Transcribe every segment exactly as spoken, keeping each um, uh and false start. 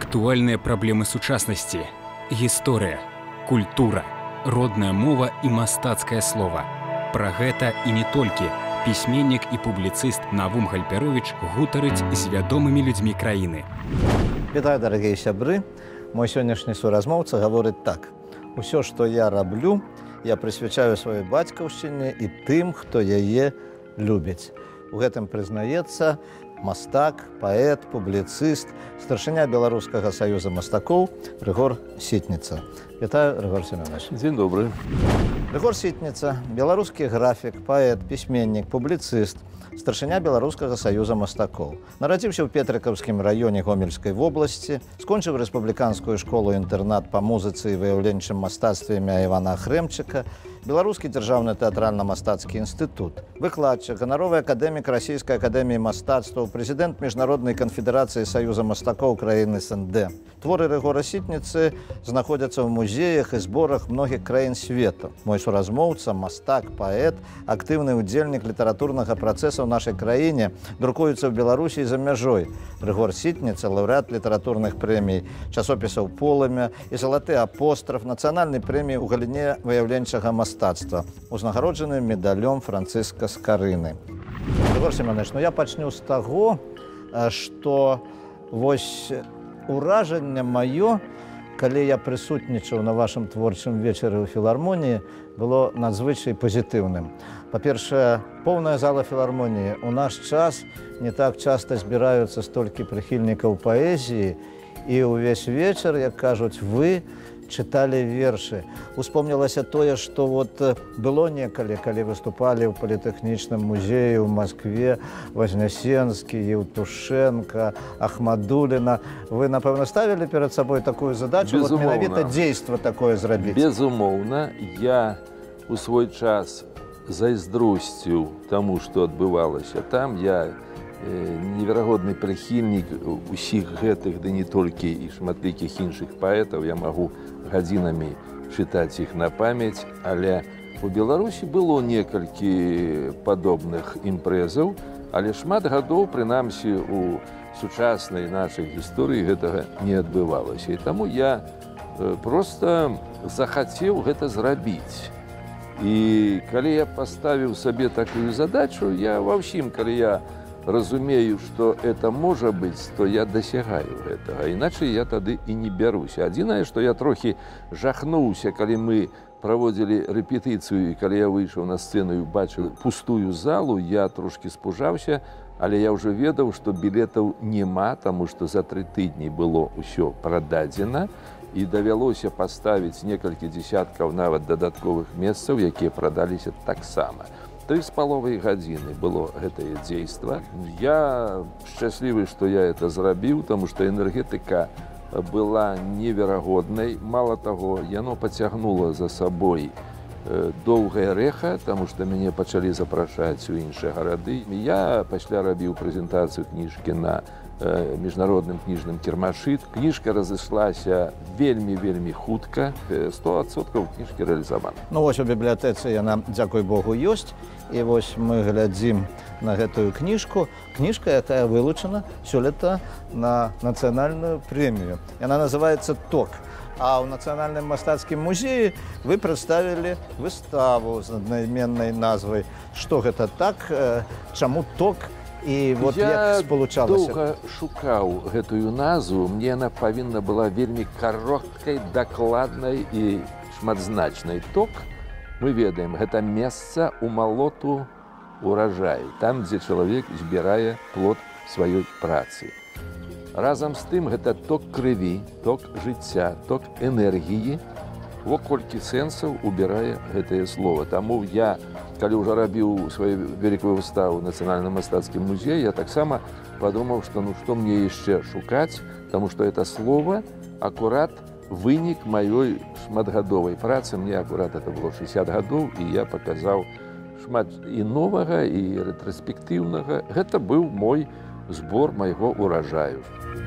Актуальныя праблемы сучаснасці, гісторыя, культура, родная мова і мастацкае слова. Пра гэта і не толькі пісьменнік і публіцыст Навум Гальперович гутарыць з вядомымі людзьмі краіны. Вітаю, дарагія сябры. Мой сённяшні суразмоўца гаворыць так. Усё, што я раблю, я прысвячаю сваёй бацькаўшчыне і тым, хто яе любіць. У гэтым прызнаецца мастак, паэт, публіцыст, старшыня Беларускага саюза мастакоў Рыгор Сітніца. Вітаю, Рыгор Семенович. Дзень добры. Рыгор Сітніца, беларускі графік, паэт, пісьменнік, публіцыст, старшыня Беларускага саюза мастакоў. Нарадзіўся ў Петрыкаўскім раёне Гомельскай вобласці, скончыў рэспубліканскую школу-інтэрнат па музыцы і выяўленчым мастацтве імя Івана Хрэмчыка, Беларускі дзяржаўны тэатральна-мастацкі інстытут, выкладчык, ганаровы акадэмік Расійскай акадэміі мастацтваў, прэзідэнт Міжнароднай канфедэрацыі саюза мастакоў краін эс эн дэ. Творы Рыгора Сітніцы знаходзяцца ў музеях і зборах многіх краін свету. Мой суразмоўца, мастак, паэт, актыўны ўдзельнік літаратурнага працэса ў нашай краіне, друкуецца ў Беларусі і за мяжой. Рыгор Сітніца, лаўрэат літаратурных прэмій, часопісаў «Полымя» і «Залаты апостраф», нацыянальнай прэміі ў галіне выяўленчага мастацтва, узнагароджаны медалём Францыска Скарыны. Рыгор Семенович, ну я пачну з таго, што вось уражанне маё, калі я прысутнічаў на вашым творчым вечары ў філармоніі, было надзвычай пазітыўным. Па-першае, поўная зала філармоніі. У наш час не так часта збіраюцца столькі прыхільнікаў паэзіі, і ўвесь вечар, як кажуць, вы чыталі вершы. Успомнілася тое, што вот было некалі, калі выступалі ў політэхнічным музеі ў Маскве Вознесенскі, Евтушенко, Ахмадуліна. Вы, напэўна, ставілі перад сабой такую задачу, вот менавіта дзейства такое зрабіць? Безумоўна. Я у свой час зайздросціў таму, што адбывалася там. Я неверагодны прыхільнік усіх гэтых, ды не толькі і шматлікіх іншых паэтаў. Я магу гадзінамі чытаць іх на памяць, але у Беларусі было некалькі падобных імпрэзаў, але шмат гадоў, прынамсі, у сучаснай нашай гісторыі гэтага не адбывалася. І таму я проста захацеў гэта зрабіць. І калі я паставіў сабе такую задачу, я ва ўсім, калі я разумею, што это можа быць, то я дасягаю гэтага. Іначай я тады і не бяруся. Адзінае, што я трохі жахнуўся, калі мы праводзілі рэпетыцыю, і калі я выйшаў на сцэну і бачыў пустую залу, я трошкі спужаўся, але я ўжо ведаў, што білетаў няма, таму што за тры тыдні было ўсё прададзена, і давялося паставіць некалькі дзесяткаў нават дадатковых месцаў, якія прадаліся таксама. Тры з паловай гадзіны было гэтае дзейства. Я шчаслівы, што я это зрабіў, таму што энергетыка была неверагоднай. Мала таго, яно пацягнула за сабой доўгае рэха, таму што мяне пачалі запрашаць у іншыя гарады. Я пасля рабіў прэзентацыю кніжкі на міжнародным кніжным кірмашы. Кніжка разышлася вельмі-вельмі хутка. сто адсоткаў кніжкі рэалізавана. Ну вось у бібліятэцы яна, дзякуй Богу, ёсць. І вось мы глядзім на гэтую кніжку. Кніжка, якая вылучана сёлета на нацыянальную прэмію. Яна называецца «Ток». А ў Нацыянальным мастацкім музеі вы прадставілі выставу з аднайменнай назвай. Што гэта так? Чаму «Ток»? І вот як спалучалася? Я доўга шукаў гэтую назву. Мне яна павінна была вельмі кароткай, дакладнай і шматзначнай. «Ток», мы ведаем, гэта месца ў малоту уражаю, там, дзе чалавек збірае плод сваёй працы. Разам з тым, гэта ток крыві, ток жыцця, ток энергіі. Во колькі сэнсаў убірае гэтае слово. Таму я, калі ўжо рабіў сваю вялікую выставу ў Нацыянальным мастацкім музеі, я таксама падумаў, што ну што мне яшчэ шукаць, таму што это слово акурат вынік маёй шматгадовай працы. Мне акурат это было шэсцьдзесят гадоў, і я паказаў шмат і новага, і рэтраспектыўнага. Гэта быў мой збор майго уражаю.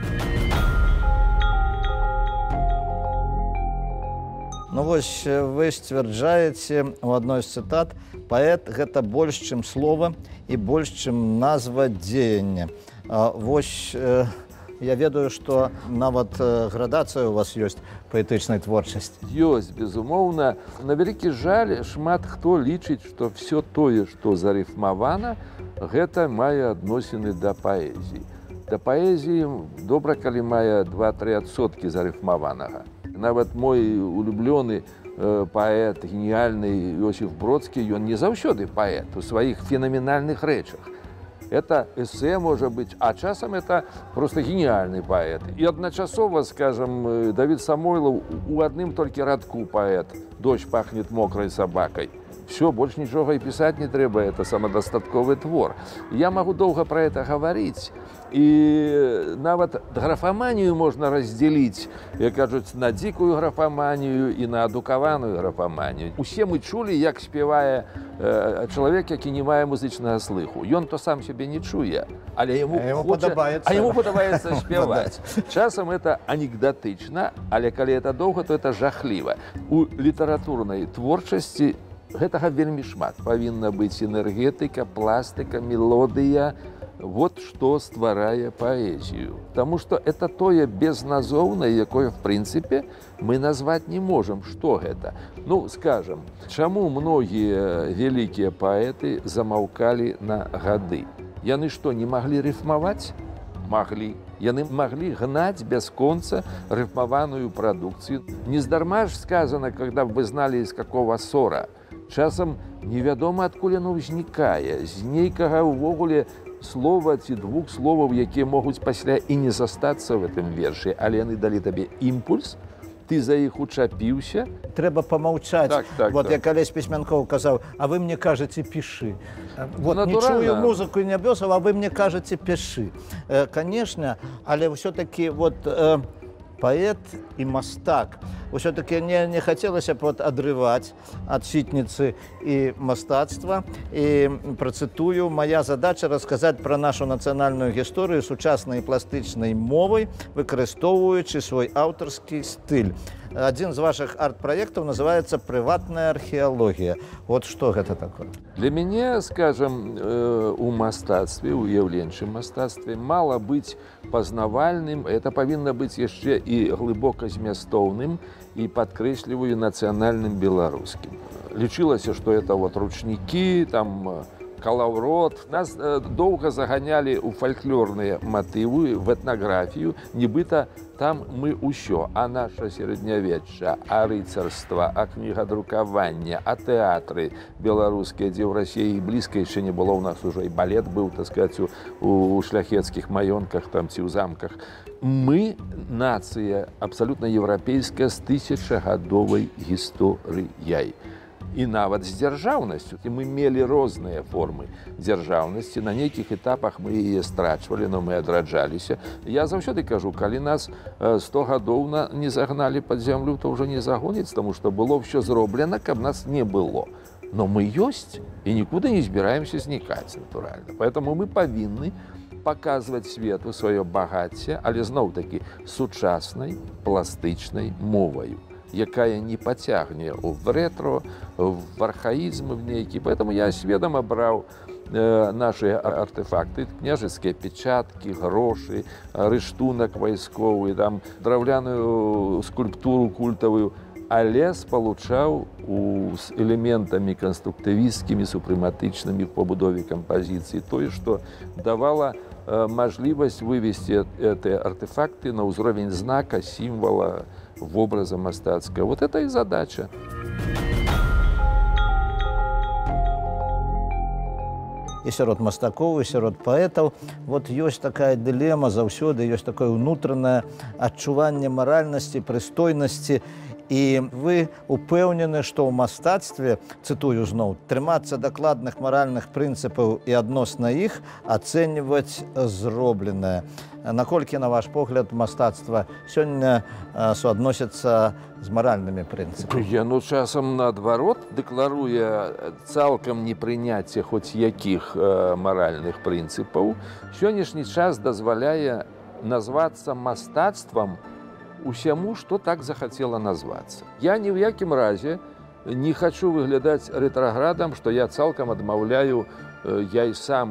Ну вось вы сцвярджаеце у адной з цытат: паэт гэта больш, чым слова і больш, чым назва дзеяння. Вось Я ведаю, што нават градацыя у вас ёсць паэтычнай творчасці. Ёсць, безумоўна. На вялікі жаль, шмат хто лічыць, што все тое, што зарыфмавана, гэта мае адносіны да паэзіі. Да паэзіі добра, калі мае два-тры адсоткі зарыфмаванага. Нават мой улюблёны паэт, геніяльны Іосіф Бродскі, ён не заўсёды паэт у сваіх фенаменальных рэчах. Это эссе, может быть, а часом это просто гениальный поэт. И одночасово, скажем, Давид Самойлов у одним только радку поэт «Дождь пахнет мокрой собакой». Все, больше ничего и писать не треба, это самодостатковый твор. Я могу долго про это говорить. И нават графоманию можно разделить, як кажуть, на дикую графоманию и на адукаваную графоманию. Усе мы чули, як спевае э, чоловік, який не мае музичного слыху. Ён то сам себе не чуе, але ему, а ему хоча, подобається. А ему подобається спевать. Часом это анекдотично, але калі это долго, то это жахліва. У літературнай творчасці гэтага вельмі шмат. Павінна быць энергетыка, пластыка, мелодыя. Вот что стварае паэзію. Потому что это тое безназоўнае, якое, в принципе, мы назвать не можем. Что гэта? Ну, скажем, чаму многія вялікія паэты замаўкалі на гады? Яны што, не маглі рыфмаваць? Маглі. Яны маглі гнаць бясконца рыфмаваную прадукцыю. Нездарма ж сказано, когда вы знали, из какого ссора. Часам невядома, адкуль яно ўзнікае. З нейкага ўвогуле слова ці двух словаў, якія могуць пасля і не застацца в гэтым вершы, але яны далі табе імпульс, ты за іх учапіўся. Трэба помаўчаць. Так, так, вот так. як Алесь Пісьмянкоў казаў, а вы мне кажаце, пішы. Вот, ну, не чую музыку і нябёсаў, а вы мне кажаце, пішы. Э, конечно, але ўсё-таки вот э, паэт і мастак. Усё-таки не, не хацелася б вот адрываць ад сітніцы і мастацтва. І працытую, моя задача расказаць пра нашу нацыянальную гісторыю сучаснай пластычнай мовай, выкарыстоўваючы свой аўтарскі стыль. Адзін з вашых арт-праектаў называецца «Прыватная археалогія». Вот што гэта такое? Для мяне, скажем, у мастацтве, у уяўленчым мастацтве мала быць пазнавальным, это павінна быць яшчэ і глыбока змястоўным, и подкресливаю национальным белорусским. Лечилось, что это вот ручники, там коловрот. Нас э, долго загоняли у фольклорные мотивы, в этнографию. Нібыта там мы усё. А наше сярэднявечча, а рыцарства, а кнігадрукаванне, а тэатры беларускія, дзе ў Расіі блізка яшчэ не было. У нас уже и балет был, так сказать, у, у шляхецких маёнках там, ці ў замках. Мы нация абсолютно европейская с тысячагадовой гісторыяй. І нават з дзяржаўнасцю. І мы мелі розныя формы дзяржаўнасці. На нейкіх этапах мы яе страчвалі, но мы адраджаліся. Я заўсёды кажу, калі нас сто гадоў не загналі пад зямлю, то ўжо не загоніць, тому што было ўсё зроблена, каб нас не было. Но мы ёсць і нікуды не збіраемся знікаць, натуральна. Поэтому мы павінны показывать свету свое багацце, але зноў-таки сучаснай пластычнай моваю, якая не потягне в ретро, в архаизм в нейкі. Поэтому я сведома браў э, наши артефакты, княжеские печатки, грошы, рыштунак вайсковы, там драўляную скульптуру культовую, але спалучаў з элементамі канструктывісцкімі, супрэматычнымі в побудове кампазіцыі, тое, што давала можливость вывести эти артефакты на уровень знака, символа, в образа мастацкого. Вот это и задача. І сярод мастакоў, і сярод паэтаў вот ёсць такая дылема заўсёды, ёсць такое ўнутранае адчуванне маральнасці, прыстойнасці. І вы упэўнены, што ў мастацтве, цытую зноў, трымацца дакладных маральных прынцыпаў і адносна іх ацэньваць зробленае. Наколькі, на ваш погляд, мастацтва сёння суадносіцца з маральнымі прынцыпамі? Яно часам наадварот дэкларуе цалкам непрыняцце хоць якіх маральных прынцыпаў. Сённяшні час дазваляе назвацца мастацтвам усяму, што так захацела назвацца. Я ні ў якім разе не хочу выглядаць рэтраградам, што я цалкам адмаўляю, я і сам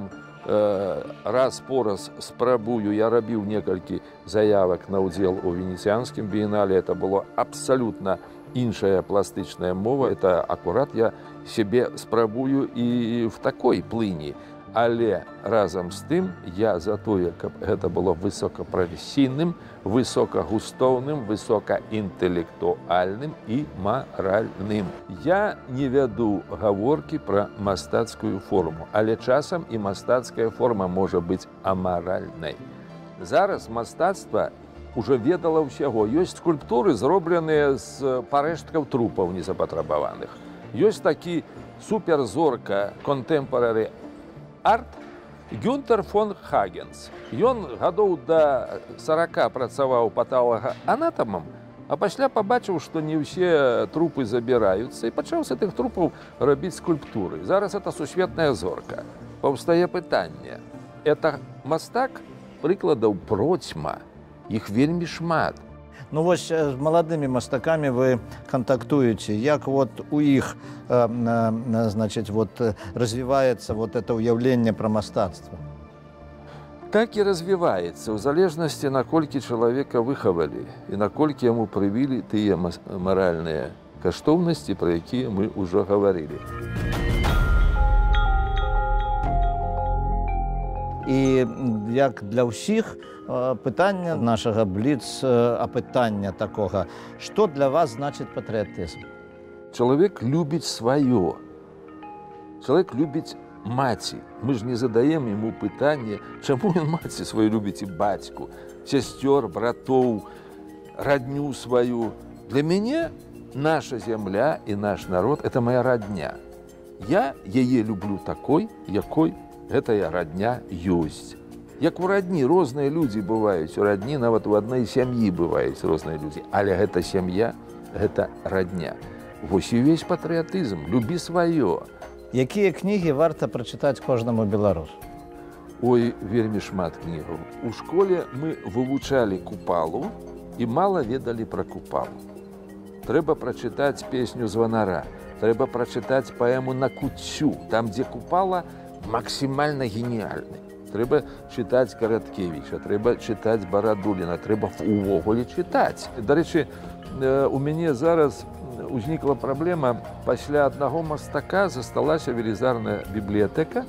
раз по раз спрабую, я рабіў некалькі заявак на ўдзел у венецианскім біенале. Это было абсолютно іншая пластычная мова. Это акурат я себе спрабую і в такой плыні. Але разам з тым я за тое, каб гэта было высокапрафесійным, высокагустоўным, высокаінтэлектуальным і маральным. Я не вяду гаворкі пра мастацкую форму, але часам і мастацкая форма можа быць амаральнай. Зараз мастацтва уже ведала ўсяго. Ёсць скульптуры, зробленыя з парэшткаў трупаў незапатрабаваных. Ёсць такі суперзорка контэмпарары арт Гюнтер фон Хагенс. Ён гадоў да сорока працаваў патолагаанатамам, а пасля пабачыў, што не ўсе трупы забіраюцца, і пачаў з тых трупаў рабіць скульптуры. Зараз это сусветная зорка. Паўстае пытанне. Это мастак? Прыкладаў процьма. Іх вельмі шмат. Ну вось з маладымі мастакамі вы кантактуеце, як вот у іх э, э, значит, вот, развіваецца вот это ўяўленне пра мастацтва? Так і развіваецца, у залежнасці, наколькі чалавека выхавалі і наколькі яму прывілі тыя маральныя каштоўнасці, пра якія мы ўжо гаварылі. І як для ўсіх, пытання нашага бліц-апытання такога. Што для вас значыць патрыятызм? Чалавек любіць сваё. Чалавек любіць маці. Мы ж не задаем ему пытанне, чаму ён маці сваю любіць і бацьку, сясцёр, братоў, радню сваю. Для мяне наша зямля і наш народ – это моя радня. Я яе люблю такой, якой гэтая радня ёсць. Як у радні розныя людзі бываюць, у радні нават у адной сям'і бываюць розныя людзі, але гэта сям'я, гэта радня. Вось і ўвесь патрыятызм, любі сваё. Якія кнігі варта прачытаць кожнаму беларусу? Ой, вельмі шмат кнігаў. У школе мы вывучалі Купалу і мала ведалі пра Купалу. Трэба прачытаць песню званара, трэба прачытаць паэму на куццю, там, дзе Купала максімальна геніальны. Трэба чытаць Караткевіча, трэба чытаць Барадуліна, трэба увогуле чытаць. Дарэчы, у мяне зараз узнікла праблема. Пасля аднаго мастака засталася велізарная бібліятэка,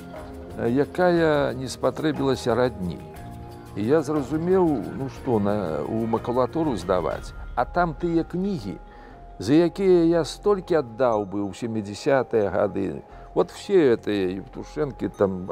якая не спатрэбілася радні. І я зразумеў, ну што, на, у макулатуру здаваць. А там тыя кнігі, за якія я столькі аддаў бы ў сямідзесятыя гады. Вот все это Евтушенки, там,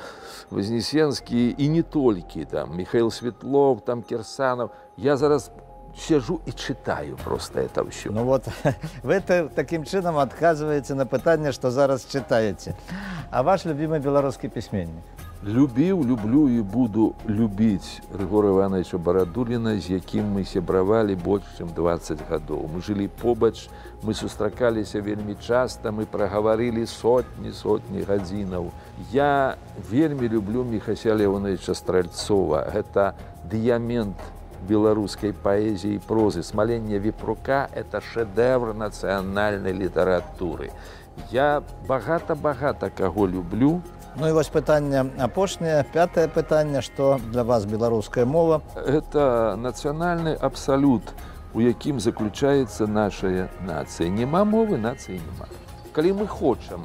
Вознесенские и не только, там, Михаил Светлов, там, Кирсанов. Я зараз сижу и читаю просто это все. Ну вот, вы таким чином отказываете на питание, что зараз читаете. А ваш любимый белорусский письменник? Любіў, люблю і буду любіць Рыгора Івановича Барадуліна, з якім мы сябравалі больш, чым дваццаць гадоў. Мы жылі побач, мы сустракаліся вельмі часта, мы прагаварылі сотні, сотні гадзінаў. Я вельмі люблю Міхася Леонідовича Стральцова. Гэта дыямент беларускай паэзіі і прозы. «Смаленне Віпрука» – это шэдэвр нацыянальнай літаратуры. Я багата-багата каго люблю. Ну і вось пытанне апошняе, пятае пытанне, што для вас беларуская мова? Это нацыянальны абсалют, у якім заключаецца нашая нацыя. Нема мовы, нацыі няма. Калі мы хочам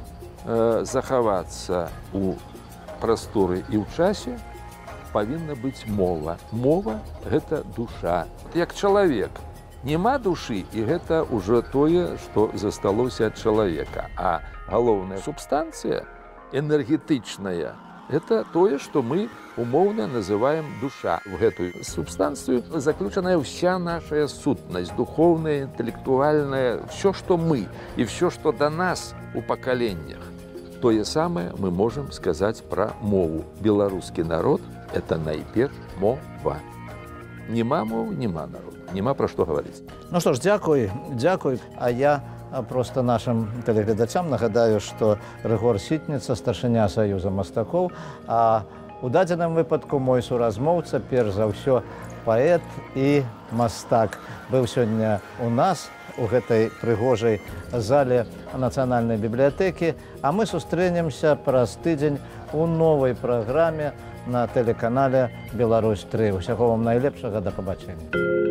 э, захавацца ў прасторы і ў часе, павінна быць мова. Мова – гэта душа. Як чалавек. Нема душы, і гэта ўжо тое, што засталося ад чалавека. А галоўная субстанцыя энергетычная – это тое, што мы умоўна называем душа. В гэтую субстанцыю заключаная ўся наша сутнасць, духовная, інтэлектуальная, все, што мы, і все, што да нас у пакаленнях. Тое самае мы можам сказаць пра мову. Беларускі народ – это найперш мова. Нема мовы, нема народа. Нема пра што гаварыць. Ну што ж, дзякуй, дзякуй. А я просто нашим тэлегледачам нагадаю, што Рыгор Сітніца, старшыня Саюза мастакоў, а у дадзеным выпадку мой суразмоўца, перш за ўсё паэт і мастак, быў сёння у нас у гэтай прыгожай зале Нацыянальнай бібліятэкі, а мы сустрэнемся праз тыдзень у новай праграме на тэлеканале Беларусь тры. Усяго вам найлепшага, да пабачэння.